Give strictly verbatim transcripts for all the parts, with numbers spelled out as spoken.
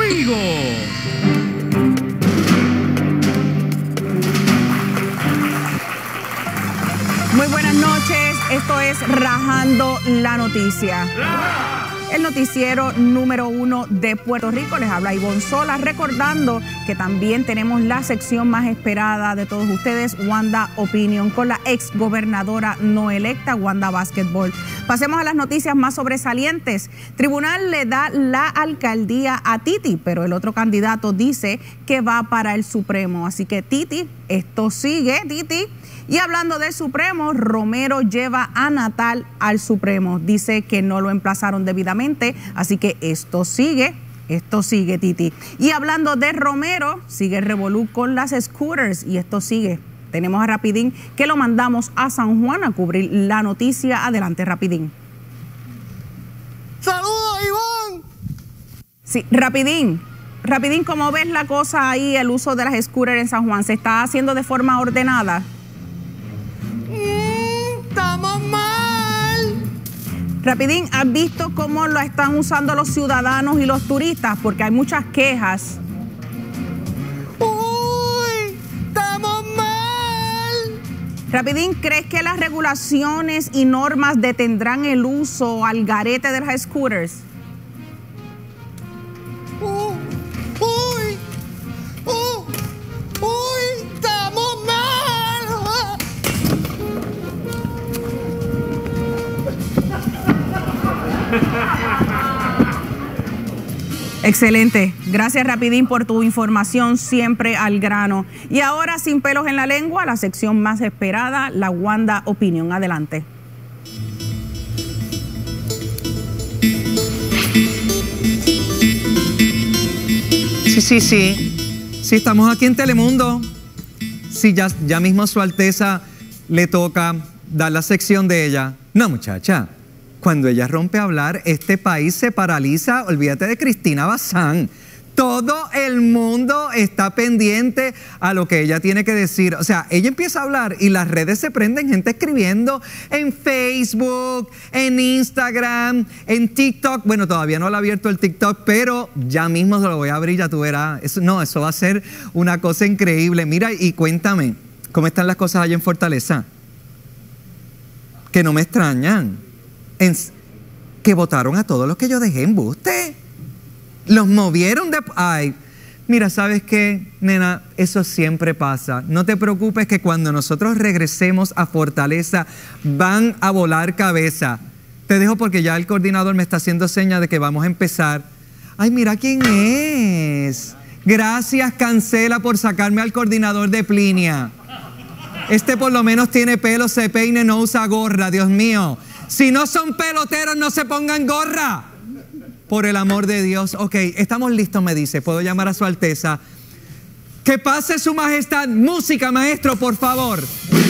conmigo. Muy buenas noches, esto es Rajando la Noticia. El noticiero número uno de Puerto Rico. Les habla Ivonne Sola, recordando que también tenemos la sección más esperada de todos ustedes, Wanda Opinion, con la ex gobernadora no electa, Wanda Basketball. Pasemos a las noticias más sobresalientes. Tribunal le da la alcaldía a Titi, pero el otro candidato dice que va para el Supremo. Así que Titi, esto sigue, Titi. Y hablando del Supremo, Romero lleva a Natal al Supremo. Dice que no lo emplazaron debidamente, así que esto sigue, esto sigue, Titi. Y hablando de Romero, sigue el revolú con las scooters y esto sigue. Tenemos a Rapidín, que lo mandamos a San Juan a cubrir la noticia. Adelante, Rapidín. ¡Saludos, Ivonne! Sí, Rapidín. Rapidín, ¿cómo ves la cosa ahí, el uso de las scooters en San Juan? ¿Se está haciendo de forma ordenada? ¡Estamos mal! Rapidín, ¿has visto cómo lo están usando los ciudadanos y los turistas? Porque hay muchas quejas. ¡Uy! ¡Estamos mal! Rapidín, ¿crees que las regulaciones y normas detendrán el uso al garete de las scooters? ¡Uh! ¡Uy! ¡Uh! ¡Uy! ¡Estamos mal! Excelente. Gracias, Rapidín, por tu información, siempre al grano. Y ahora, sin pelos en la lengua, la sección más esperada, la Wanda Opinion. Adelante. Sí, sí, sí. Sí, estamos aquí en Telemundo. Sí, ya, ya mismo a Su Alteza le toca dar la sección de ella. No, muchacha. Cuando ella rompe a hablar, este país se paraliza. Olvídate de Cristina Bazán. Todo el mundo está pendiente a lo que ella tiene que decir. O sea, ella empieza a hablar y las redes se prenden, gente escribiendo en Facebook, en Instagram, en TikTok. Bueno, todavía no lo ha abierto el TikTok, pero ya mismo se lo voy a abrir, ya tú verás. Eso, no, eso va a ser una cosa increíble. Mira, y cuéntame, ¿cómo están las cosas allá en Fortaleza? Que no me extrañan. En, que votaron a todos los que yo dejé en embuste. Los movieron de... Ay, mira, ¿sabes qué, nena? Eso siempre pasa. No te preocupes que cuando nosotros regresemos a Fortaleza van a volar cabeza. Te dejo porque ya el coordinador me está haciendo señas de que vamos a empezar. Ay, mira quién es. Gracias, Cancela, por sacarme al coordinador de Plinia. Este por lo menos tiene pelo, se peine, no usa gorra, Dios mío. Si no son peloteros, no se pongan gorra. Por el amor de Dios. Ok, estamos listos, me dice. ¿Puedo llamar a Su Alteza? Que pase Su Majestad. Música, maestro, por favor.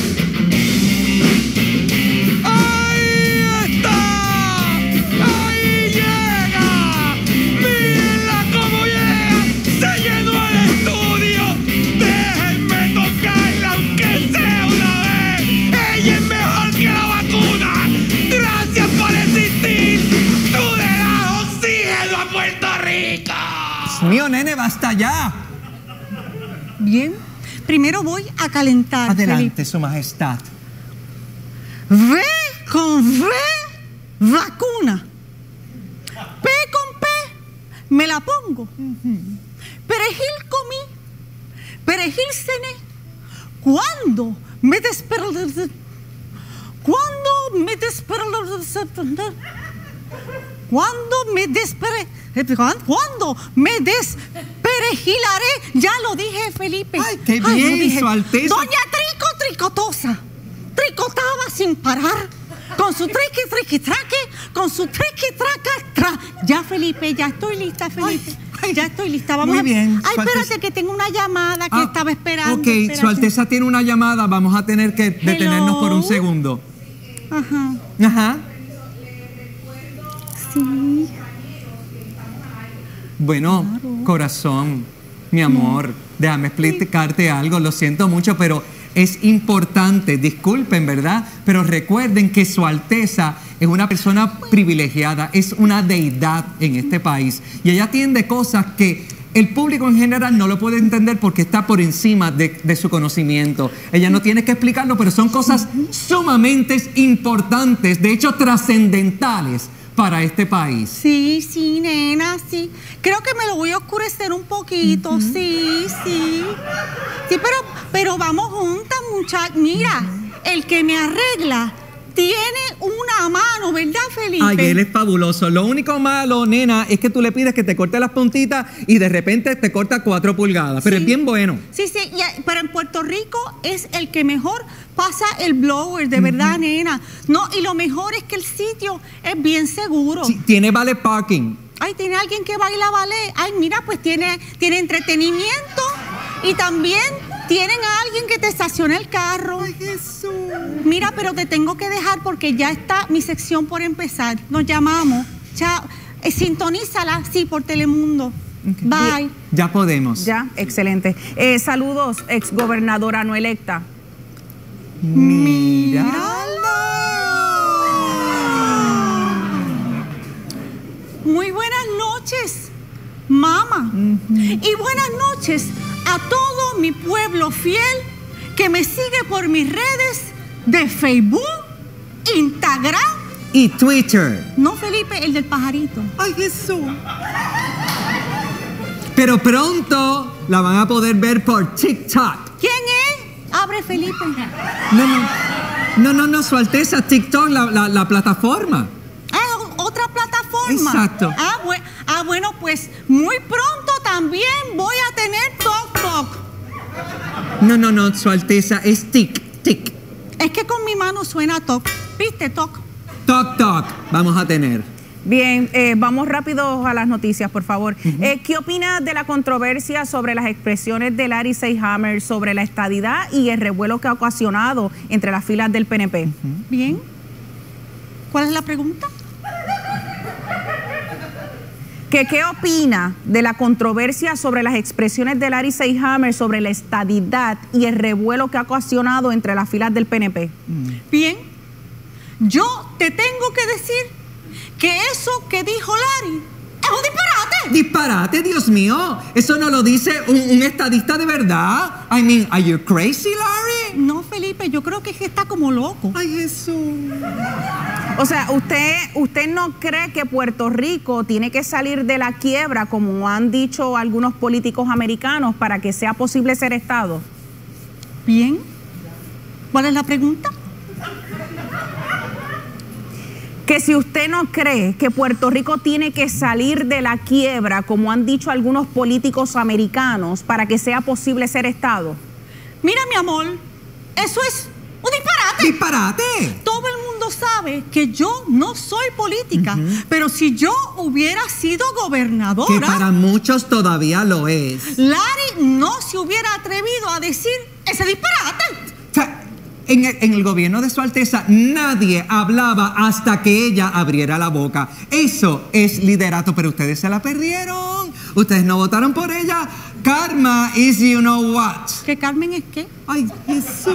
¡Ahí está! ¡Ahí llega! ¡Mírenla cómo llega! ¡Se llenó el estudio! ¡Déjenme tocarla aunque sea una vez! ¡Ella es mejor que la vacuna! ¡Gracias por existir! ¡Tú le das oxígeno a Puerto Rico! Dios mío, nene, basta ya. Bien, primero voy a calentar. Adelante, Felipe. Su Majestad. V con V, vacuna. P con P, me la pongo. Perejil comí, perejil cené. ¿Cuándo me desperté? ¿Cuándo me desperté? ¿Cuándo me desperté? ¿Cuándo me desperejilaré? Ya lo dije, Felipe. Ay, qué Ay, bien, lo dije. Su Alteza. Doña Trico Tricotosa tricotaba sin parar, con su triqui triqui traque, con su triqui traca tra. Ya, Felipe, ya estoy lista, Felipe. Ay, ya estoy lista. Vamos muy a... bien. Ay, Su espérate, Alteza... que tengo una llamada que ah, estaba esperando. Ok, espérate. Su Alteza tiene una llamada. Vamos a tener que detenernos Hello. por un segundo. Ajá. Ajá. Sí. Bueno, Claro. corazón, mi amor, déjame explicarte algo. Lo siento mucho, pero es importante. Disculpen, ¿verdad? Pero recuerden que Su Alteza es una persona privilegiada, es una deidad en este país. Y ella atiende cosas que el público en general no lo puede entender porque está por encima de, de su conocimiento. Ella no tiene que explicarlo, pero son cosas sumamente importantes, de hecho trascendentales para este país. Sí, sí, nena, sí. Creo que me lo voy a oscurecer un poquito, uh-huh. sí, sí. Sí, pero, pero vamos juntas, muchachos. Mira, uh-huh. el que me arregla tiene una mano, ¿verdad, Felipe? Ay, él es fabuloso. Lo único malo, nena, es que tú le pides que te corte las puntitas y de repente te corta cuatro pulgadas. Pero sí. es bien bueno. Sí, sí, y, pero en Puerto Rico es el que mejor pasa el blower, de verdad, uh-huh. nena. No, y lo mejor es que el sitio es bien seguro. Sí, tiene valet parking. Ay, tiene alguien que baila ballet. Ay, mira, pues tiene, tiene entretenimiento y también tienen a alguien que te estacione el carro. Ay, Jesús. Mira, pero te tengo que dejar porque ya está mi sección por empezar. Nos llamamos. Chao. Eh, sintonízala, sí, por Telemundo. Okay. Bye. Ya podemos. Ya, excelente. Eh, saludos, exgobernadora no electa. Mírala. Muy buenas noches, mamá. Uh-huh. Y buenas noches a todo mi pueblo fiel que me sigue por mis redes de Facebook, Instagram y Twitter. No, Felipe, el del pajarito. Ay, Jesús. Pero pronto la van a poder ver por TikTok. ¿Quién es? Abre, Felipe. No, no, no, no, no, Su Alteza, TikTok, la, la, la plataforma. Ah, otra plataforma. Exacto. Ah, bu ah, bueno, pues muy pronto también voy a tener TikTok. No, no, no, Su Alteza, es tic, tic. Es que con mi mano suena toc. ¿Viste, toc? Toc, toc, vamos a tener. Bien, eh, vamos rápido a las noticias, por favor. Uh-huh. eh, ¿Qué opinas de la controversia sobre las expresiones de Larry Selhammer sobre la estadidad y el revuelo que ha ocasionado entre las filas del P N P? Uh-huh. Bien. ¿Cuál es la pregunta? ¿Qué, ¿Qué opina de la controversia sobre las expresiones de Larry Selhammer sobre la estadidad y el revuelo que ha ocasionado entre las filas del P N P? Mm. Bien, yo te tengo que decir que eso que dijo Larry es un disparate. ¿Disparate, Dios mío? ¿Eso no lo dice un, un estadista de verdad? I mean, are you crazy, Larry? No, Felipe, yo creo que es que está como loco. Ay, Jesús. O sea, ¿usted, usted no cree que Puerto Rico tiene que salir de la quiebra, como han dicho algunos políticos americanos, para que sea posible ser Estado? Bien. ¿Cuál es la pregunta? Que si usted no cree que Puerto Rico tiene que salir de la quiebra, como han dicho algunos políticos americanos, para que sea posible ser Estado. Mira, mi amor, eso es un disparate. ¡Disparate! Todo el mundo sabe que yo no soy política, uh-huh. pero si yo hubiera sido gobernadora... Que para muchos todavía lo es. Larry no se hubiera atrevido a decir ese disparate. O sea, En el, en el gobierno de Su Alteza nadie hablaba hasta que ella abriera la boca. Eso es liderato, pero ustedes se la perdieron. Ustedes no votaron por ella. Karma is you know what. ¿Que Carmen es qué? Ay, Jesús.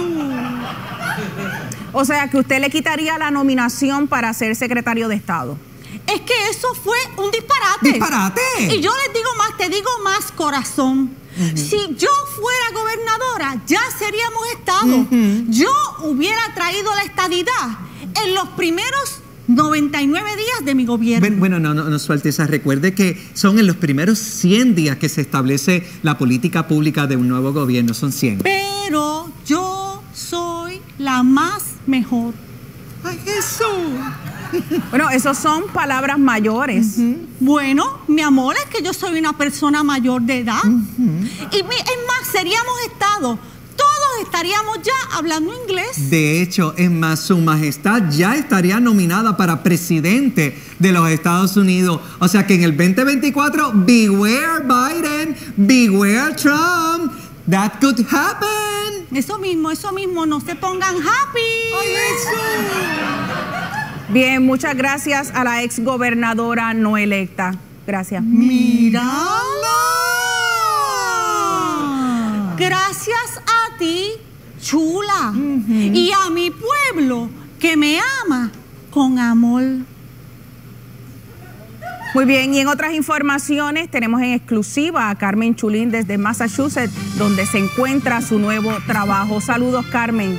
O sea, que usted le quitaría la nominación para ser secretario de Estado. Es que eso fue un disparate. ¡Disparate! Y yo les digo más, te digo más, corazón. Uh-huh. Si yo fuera gobernadora, ya seríamos Estado. Uh-huh. Yo hubiera traído la estadidad en los primeros noventa y nueve días de mi gobierno. Bueno, no, no, no, Su Alteza, recuerde que son en los primeros cien días que se establece la política pública de un nuevo gobierno. Son cien. Pero yo soy la más mejor. ¡Ay, Jesús! Bueno, esas son palabras mayores. Uh-huh. Bueno, mi amor, es que yo soy una persona mayor de edad. Uh-huh. Y es más, seríamos Estado. Todos estaríamos ya hablando inglés. De hecho, es más, Su Majestad ya estaría nominada para presidente de los Estados Unidos. O sea que en el veinte veinticuatro, beware Biden, beware Trump. That could happen. Eso mismo, eso mismo. No se pongan happy. ¡Ay, eso! Bien, muchas gracias a la ex gobernadora no electa. Gracias. ¡Mírala! Gracias a ti, chula. Uh-huh. Y a mi pueblo que me ama con amor. Muy bien, y en otras informaciones tenemos en exclusiva a Carmen Chulín desde Massachusetts, donde se encuentra su nuevo trabajo. Saludos, Carmen.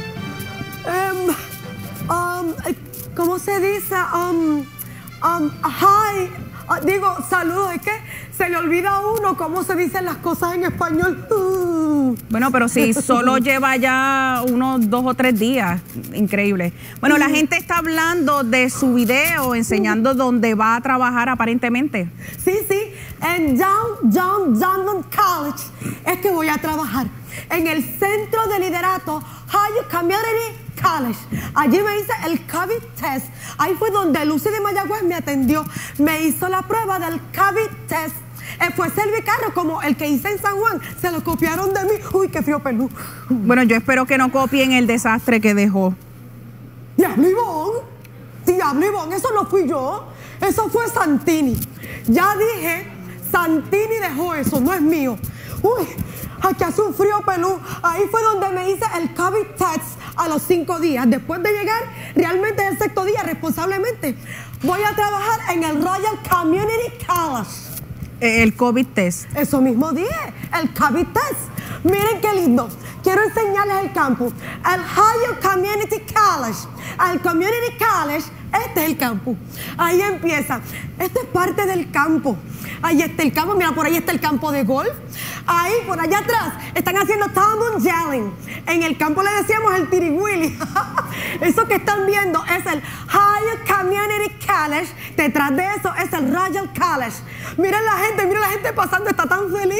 Um, um, ¿Cómo se dice? Um, um, hi. Uh, digo, saludos. Es que se le olvida a uno cómo se dicen las cosas en español. Uh. Bueno, pero sí, solo lleva ya unos dos o tres días. Increíble. Bueno, la gente está hablando de su video enseñando dónde va a trabajar aparentemente. Sí, sí, en Down, Down, Downtown College es que voy a trabajar. En el Centro de Liderato Higher Community College. Allí me hice el COVID test. Ahí fue donde Lucy de Mayagüez me atendió. Me hizo la prueba del COVID test. Eh, fue cervicarro como el que hice en San Juan. Se lo copiaron de mí. Uy, qué frío pelú. Bueno, yo espero que no copien el desastre que dejó. Diablo Ivonne. Diablo Ivonne, eso no fui yo. Eso fue Santini. Ya dije, Santini dejó eso, no es mío. Uy, aquí hace un frío pelú. Ahí fue donde me hice el COVID test a los cinco días. Después de llegar, realmente el sexto día, responsablemente, voy a trabajar en el Royal Community College. El COVID test. Eso mismo dije, el COVID test. Miren qué lindo. Quiero enseñarles el campus. El Higher Community College. El Community College, este es el campus. Ahí empieza. Esta es parte del campo. Ahí está el campo. Mira, por ahí está el campo de golf. Ahí, por allá atrás, están haciendo Tom Jelling. En el campo le decíamos el tirigüili. Eso que están viendo es el Higher Community College. Detrás de eso es el Royal College. Miren la gente, miren la gente pasando, está tan feliz.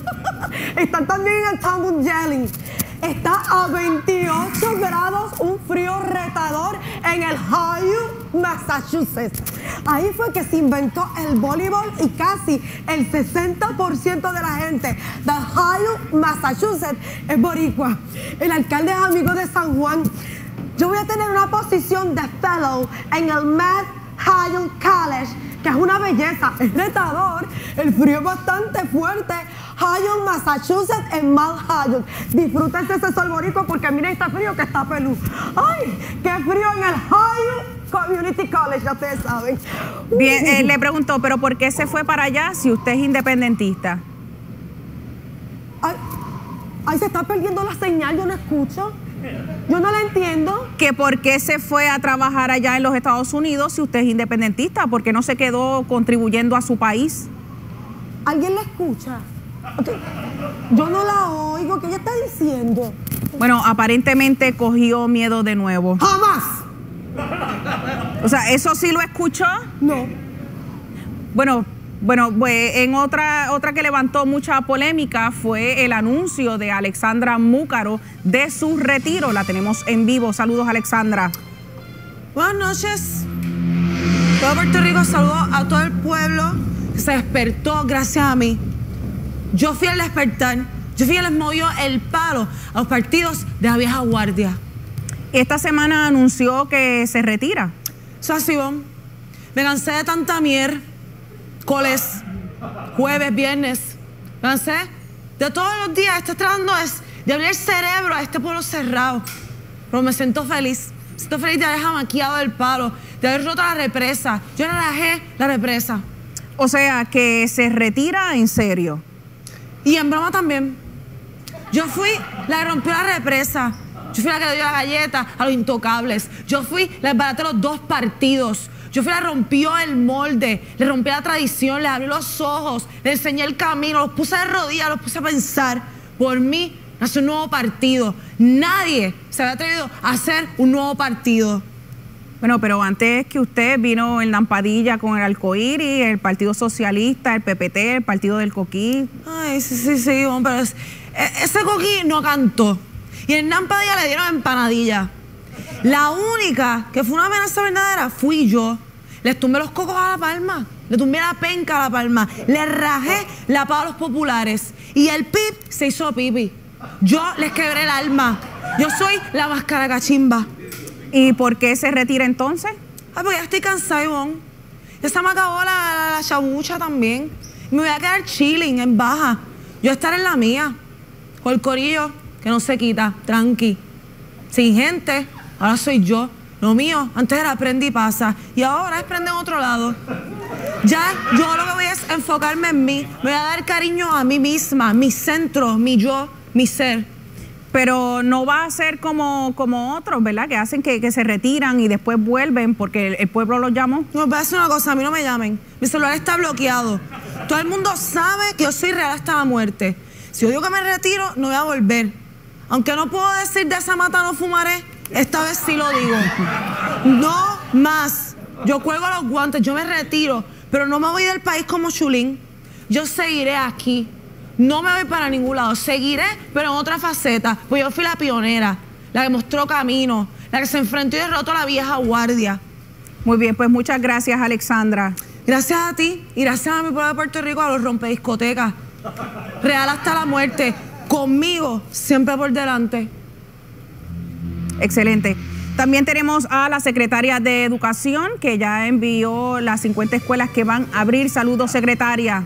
Están también en el Tom Jelling. Está a veintiocho grados, un frío retador en el Ohio, Massachusetts. Ahí fue que se inventó el voleibol y casi el sesenta por ciento de la gente de Ohio, Massachusetts es boricua. El alcalde es amigo de San Juan. Yo voy a tener una posición de fellow en el Mad Ohio College, que es una belleza, es retador, el frío es bastante fuerte. Ohio, Massachusetts, en Mount Ohio. Disfrútense ese sol boricua porque miren, está frío que está pelú. ¡Ay! ¡Qué frío en el Ohio Community College! Ya ustedes saben. Bien, eh, le preguntó, ¿pero por qué se fue para allá si usted es independentista? Ay, ay, se está perdiendo la señal, yo no escucho. Yo no la entiendo. ¿Que por qué se fue a trabajar allá en los Estados Unidos si usted es independentista? ¿Por qué no se quedó contribuyendo a su país? ¿Alguien la escucha? Okay. Yo no la oigo. ¿Qué ella está diciendo? Bueno, aparentemente cogió miedo de nuevo. ¡Jamás! O sea, ¿eso sí lo escuchó? No. Bueno, bueno, pues en otra, otra que levantó mucha polémica fue el anuncio de Alexandra Múcaro de su retiro. La tenemos en vivo. Saludos, Alexandra. Buenas noches. Todo Puerto Rico, saludos a todo el pueblo que se despertó gracias a mí. Yo fui el despertar, yo fui el que les movió el palo a los partidos de la vieja guardia. Esta semana anunció que se retira. Eso así, bon. Me cansé de tanta mier, coles, jueves, viernes. Me cansé de todos los días. Estoy tratando es de abrir el cerebro a este pueblo cerrado. Pero me siento feliz. Me siento feliz de haber jamaqueado el palo, de haber roto la represa. Yo relajé la represa. O sea, que se retira en serio. Y en broma también. Yo fui la que rompió la represa. Yo fui la que le dio la galleta a los intocables. Yo fui la que baraté los dos partidos. Yo fui la que rompió el molde, le rompí la tradición, le abrí los ojos, le enseñé el camino, los puse de rodillas, los puse a pensar. Por mí nació un nuevo partido. Nadie se había atrevido a hacer un nuevo partido. Bueno, pero antes que usted vino en Lampadilla con el arcoíris, el Partido Socialista, el P P T, el Partido del Coquí. Ay, sí, sí, sí, pero es, ese Coquí no cantó. Y en Lampadilla le dieron empanadilla. La única que fue una amenaza verdadera fui yo. Les tumbé los cocos a La Palma, le tumbé la penca a La Palma, le rajé la pava a los populares. Y el P I B se hizo pipi. Yo les quebré el alma. Yo soy la máscara cachimba. ¿Y por qué se retira entonces? Ay, porque ya estoy cansada, Ivonne. Ya se me acabó la, la, la chabucha también. Me voy a quedar chilling, en baja. Yo voy a estar en la mía. Con el corillo que no se quita, tranqui. Sin gente, ahora soy yo. Lo mío antes era prende y pasa y ahora es prende en otro lado. Ya yo lo que voy es enfocarme en mí. Me voy a dar cariño a mí misma, mi centro, mi yo, mi ser. Pero no va a ser como, como otros, ¿verdad? Que hacen que, que se retiran y después vuelven porque el, el pueblo los llamó. No, voy a decir una cosa, a mí no me llamen. Mi celular está bloqueado. Todo el mundo sabe que yo soy real hasta la muerte. Si yo digo que me retiro, no voy a volver. Aunque no puedo decir de esa mata no fumaré, esta vez sí lo digo. No más. Yo cuelgo los guantes, yo me retiro, pero no me voy del país como Chulín. Yo seguiré aquí. No me voy para ningún lado. Seguiré, pero en otra faceta. Pues yo fui la pionera, la que mostró camino, la que se enfrentó y derrotó a la vieja guardia. Muy bien, pues muchas gracias, Alexandra. Gracias a ti y gracias a mi pueblo de Puerto Rico, a los rompediscotecas. Real hasta la muerte. Conmigo, siempre por delante. Excelente. También tenemos a la secretaria de Educación, que ya envió las cincuenta escuelas que van a abrir. Saludos, secretaria.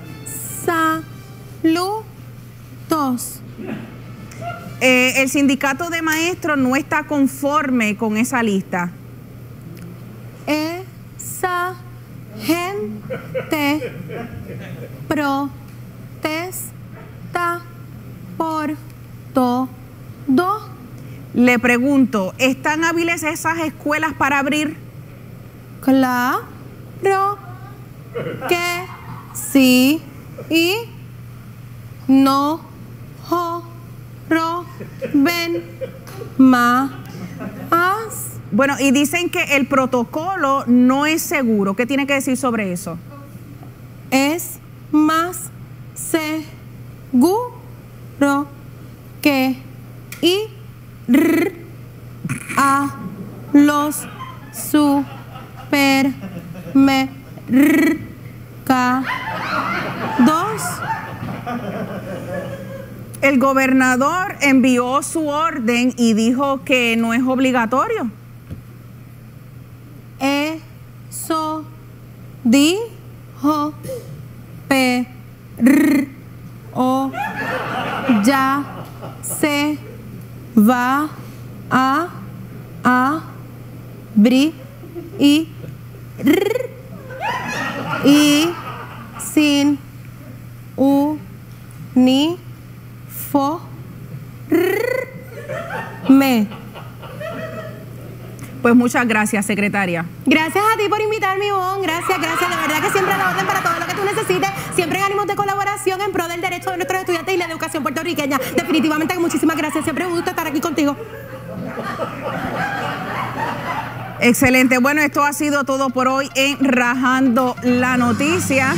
Saludos. Eh, el sindicato de maestros no está conforme con esa lista. Esa gente protesta por todo. Le pregunto, ¿están hábiles esas escuelas para abrir? Claro que sí. Y no roben más. Bueno, y dicen que el protocolo no es seguro. ¿Qué tiene que decir sobre eso? Es más seguro que ir a los supermercados. El gobernador envió su orden y dijo que no es obligatorio. Eso dijo, pero ya se va a abrir y, y sin uniforme. Pues muchas gracias, secretaria. Gracias a ti por invitarme, Ivonne. Gracias, gracias. De verdad que siempre a la orden para todo lo que tú necesites. Siempre en ánimos de colaboración en pro del derecho de nuestros estudiantes y la educación puertorriqueña. Definitivamente que muchísimas gracias. Siempre me gusta estar aquí contigo. Excelente. Bueno, esto ha sido todo por hoy en Rajando la Noticia.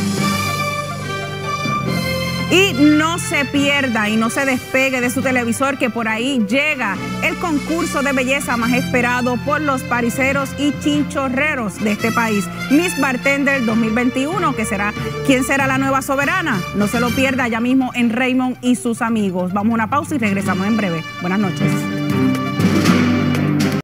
Y no se pierda y no se despegue de su televisor, que por ahí llega el concurso de belleza más esperado por los pariseros y chinchorreros de este país, Miss Bartender dos mil veintiuno, que será, ¿quién será la nueva soberana? No se lo pierda ya mismo en Raymond y sus amigos. Vamos a una pausa y regresamos en breve. Buenas noches.